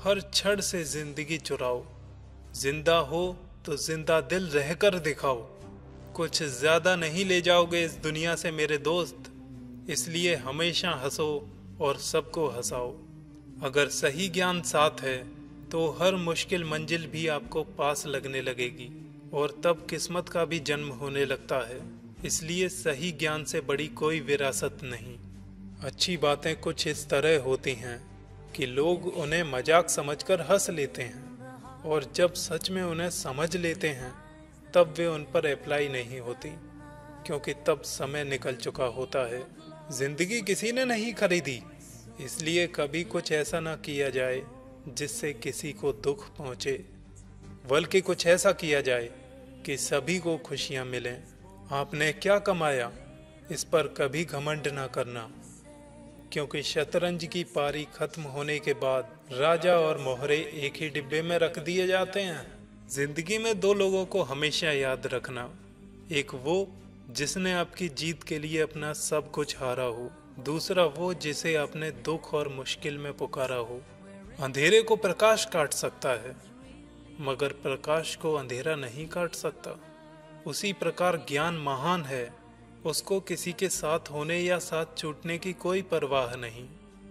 हर क्षण से जिंदगी चुराओ। जिंदा हो तो जिंदा दिल रहकर दिखाओ। कुछ ज्यादा नहीं ले जाओगे इस दुनिया से मेरे दोस्त, इसलिए हमेशा हंसो और सबको हंसाओ। अगर सही ज्ञान साथ है तो हर मुश्किल मंजिल भी आपको पास लगने लगेगी और तब किस्मत का भी जन्म होने लगता है। इसलिए सही ज्ञान से बड़ी कोई विरासत नहीं। अच्छी बातें कुछ इस तरह होती हैं कि लोग उन्हें मजाक समझकर हंस लेते हैं और जब सच में उन्हें समझ लेते हैं तब वे उन पर अप्लाई नहीं होती, क्योंकि तब समय निकल चुका होता है। जिंदगी किसी ने नहीं खरीदी, इसलिए कभी कुछ ऐसा ना किया जाए जिससे किसी को दुख पहुंचे, बल्कि कुछ ऐसा किया जाए कि सभी को खुशियां मिलें। आपने क्या कमाया इस पर कभी घमंड ना करना, क्योंकि शतरंज की पारी खत्म होने के बाद राजा और मोहरे एक ही डिब्बे में रख दिए जाते हैं। जिंदगी में दो लोगों को हमेशा याद रखना, एक वो जिसने आपकी जीत के लिए अपना सब कुछ हारा हो, दूसरा वो जिसे आपने दुख और मुश्किल में पुकारा हो। अंधेरे को प्रकाश काट सकता है, मगर प्रकाश को अंधेरा नहीं काट सकता। उसी प्रकार ज्ञान महान है, उसको किसी के साथ होने या साथ छूटने की कोई परवाह नहीं।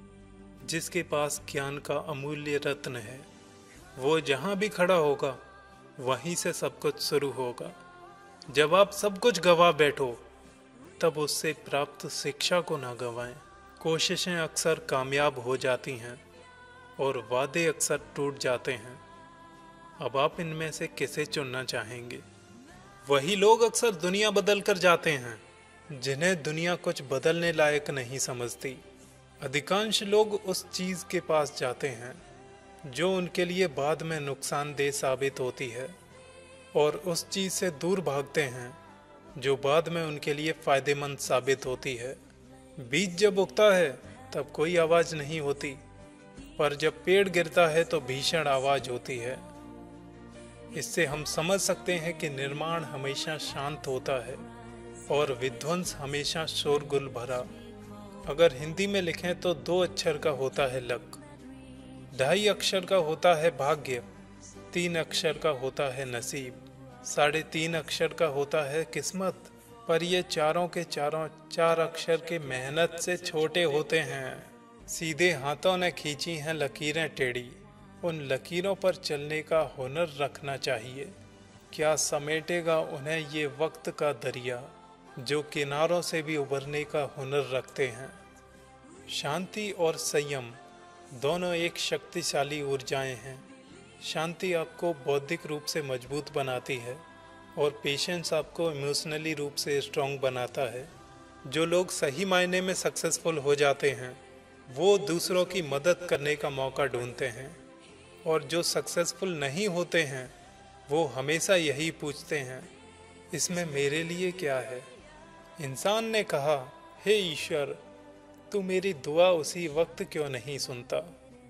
जिसके पास ज्ञान का अमूल्य रत्न है, वो जहाँ भी खड़ा होगा वहीं से सब कुछ शुरू होगा। जब आप सब कुछ गवा बैठो तब उससे प्राप्त शिक्षा को ना गंवाएं। कोशिशें अक्सर कामयाब हो जाती हैं और वादे अक्सर टूट जाते हैं। अब आप इनमें से किसे चुनना चाहेंगे? वही लोग अक्सर दुनिया बदल कर जाते हैं जिन्हें दुनिया कुछ बदलने लायक नहीं समझती। अधिकांश लोग उस चीज़ के पास जाते हैं जो उनके लिए बाद में नुकसानदेह साबित होती है, और उस चीज़ से दूर भागते हैं जो बाद में उनके लिए फ़ायदेमंद साबित होती है। बीज जब उगता है तब कोई आवाज़ नहीं होती, पर जब पेड़ गिरता है तो भीषण आवाज़ होती है। इससे हम समझ सकते हैं कि निर्माण हमेशा शांत होता है और विध्वंस हमेशा शोरगुल भरा। अगर हिंदी में लिखें तो 2 अक्षर का होता है लक, 2.5 अक्षर का होता है भाग्य, 3 अक्षर का होता है नसीब, 3.5 अक्षर का होता है किस्मत। पर ये चारों के चारों 4 अक्षर के मेहनत से छोटे होते हैं। सीधे हाथों ने खींची हैं लकीरें टेढ़ी, उन लकीरों पर चलने का हुनर रखना चाहिए। क्या समेटेगा उन्हें ये वक्त का दरिया, जो किनारों से भी उभरने का हुनर रखते हैं। शांति और संयम दोनों एक शक्तिशाली ऊर्जाएं हैं। शांति आपको बौद्धिक रूप से मजबूत बनाती है और पेशेंस आपको इमोशनली रूप से स्ट्रॉन्ग बनाता है। जो लोग सही मायने में सक्सेसफुल हो जाते हैं वो दूसरों की मदद करने का मौका ढूंढते हैं, और जो सक्सेसफुल नहीं होते हैं वो हमेशा यही पूछते हैं, इसमें मेरे लिए क्या है। इंसान ने कहा, हे ईश्वर, तू मेरी दुआ उसी वक्त क्यों नहीं सुनता?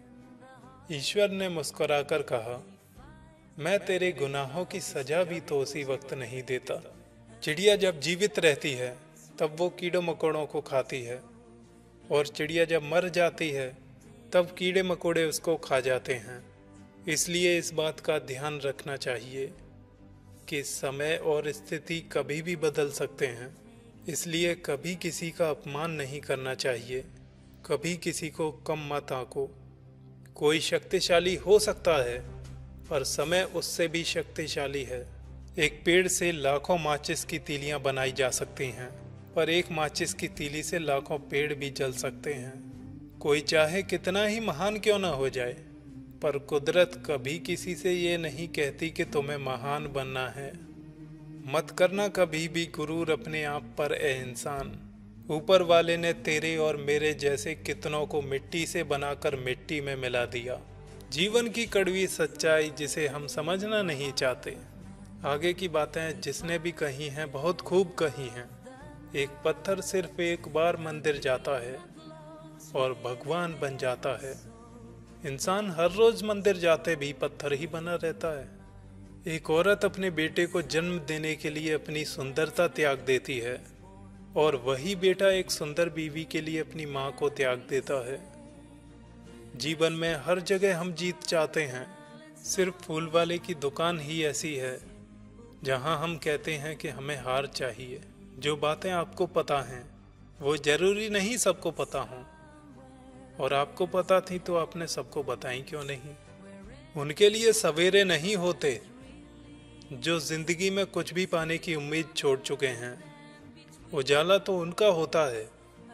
ईश्वर ने मुस्कुराकर कहा, मैं तेरे गुनाहों की सजा भी तो उसी वक्त नहीं देता। चिड़िया जब जीवित रहती है तब वो कीड़ों मकोड़ों को खाती है, और चिड़िया जब मर जाती है तब कीड़े मकोड़े उसको खा जाते हैं। इसलिए इस बात का ध्यान रखना चाहिए कि समय और स्थिति कभी भी बदल सकते हैं। इसलिए कभी किसी का अपमान नहीं करना चाहिए, कभी किसी को कम मत आंको। कोई शक्तिशाली हो सकता है पर समय उससे भी शक्तिशाली है। एक पेड़ से लाखों माचिस की तीलियां बनाई जा सकती हैं, पर एक माचिस की तीली से लाखों पेड़ भी जल सकते हैं। कोई चाहे कितना ही महान क्यों ना हो जाए, पर कुदरत कभी किसी से ये नहीं कहती कि तुम्हें महान बनना है। मत करना कभी भी गुरूर अपने आप पर, ए इंसान। ऊपर वाले ने तेरे और मेरे जैसे कितनों को मिट्टी से बनाकर मिट्टी में मिला दिया। जीवन की कड़वी सच्चाई जिसे हम समझना नहीं चाहते। आगे की बातें जिसने भी कही हैं बहुत खूब कही हैं। एक पत्थर सिर्फ एक बार मंदिर जाता है और भगवान बन जाता है। इंसान हर रोज मंदिर जाते भी पत्थर ही बना रहता है। एक औरत अपने बेटे को जन्म देने के लिए अपनी सुंदरता त्याग देती है, और वही बेटा एक सुंदर बीवी के लिए अपनी माँ को त्याग देता है। जीवन में हर जगह हम जीत चाहते हैं। सिर्फ फूल वाले की दुकान ही ऐसी है जहां हम कहते हैं कि हमें हार चाहिए। जो बातें आपको पता हैं वो जरूरी नहीं सबको पता हों, और आपको पता थी तो आपने सबको बताई क्यों नहीं। उनके लिए सवेरे नहीं होते जो जिंदगी में कुछ भी पाने की उम्मीद छोड़ चुके हैं। उजाला तो उनका होता है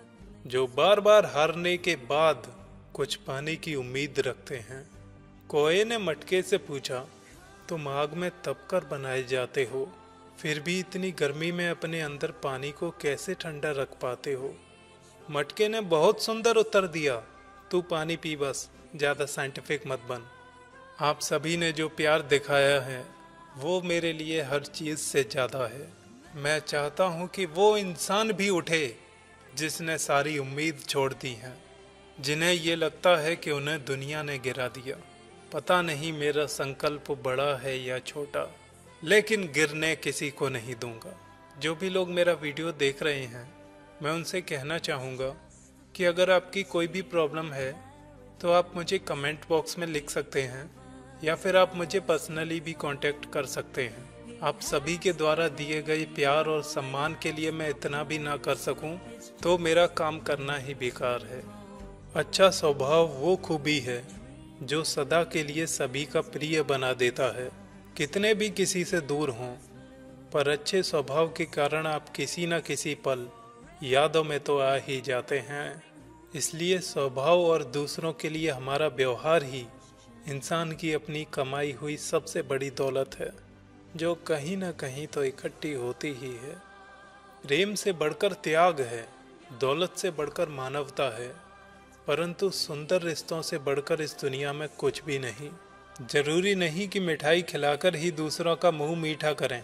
जो बार बार हारने के बाद कुछ पाने की उम्मीद रखते हैं। कोए ने मटके से पूछा, तुम आग में तप कर बनाए जाते हो, फिर भी इतनी गर्मी में अपने अंदर पानी को कैसे ठंडा रख पाते हो? मटके ने बहुत सुंदर उत्तर दिया, तू पानी पी बस, ज्यादा साइंटिफिक मत बन। आप सभी ने जो प्यार दिखाया है वो मेरे लिए हर चीज से ज्यादा है। मैं चाहता हूँ कि वो इंसान भी उठे जिसने सारी उम्मीद छोड़ दी है, जिन्हें ये लगता है कि उन्हें दुनिया ने गिरा दिया। पता नहीं मेरा संकल्प बड़ा है या छोटा, लेकिन गिरने किसी को नहीं दूंगा। जो भी लोग मेरा वीडियो देख रहे हैं, मैं उनसे कहना चाहूँगा कि अगर आपकी कोई भी प्रॉब्लम है तो आप मुझे कमेंट बॉक्स में लिख सकते हैं, या फिर आप मुझे पर्सनली भी कांटेक्ट कर सकते हैं। आप सभी के द्वारा दिए गए प्यार और सम्मान के लिए मैं इतना भी ना कर सकूं तो मेरा काम करना ही बेकार है। अच्छा स्वभाव वो खूबी है जो सदा के लिए सभी का प्रिय बना देता है। कितने भी किसी से दूर हों, पर अच्छे स्वभाव के कारण आप किसी न किसी पल यादों में तो आ ही जाते हैं। इसलिए स्वभाव और दूसरों के लिए हमारा व्यवहार ही इंसान की अपनी कमाई हुई सबसे बड़ी दौलत है, जो कहीं न कहीं तो इकट्ठी होती ही है। प्रेम से बढ़कर त्याग है, दौलत से बढ़कर मानवता है, परंतु सुंदर रिश्तों से बढ़कर इस दुनिया में कुछ भी नहीं। जरूरी नहीं कि मिठाई खिलाकर ही दूसरों का मुंह मीठा करें,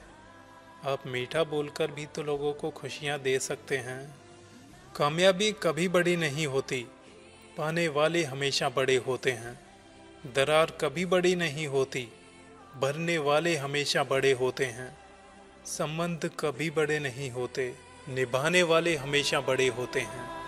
आप मीठा बोलकर भी तो लोगों को खुशियां दे सकते हैं। कामयाबी कभी बड़ी नहीं होती, पाने वाले हमेशा बड़े होते हैं। दरार कभी बड़ी नहीं होती, भरने वाले हमेशा बड़े होते हैं। संबंध कभी बड़े नहीं होते, निभाने वाले हमेशा बड़े होते हैं।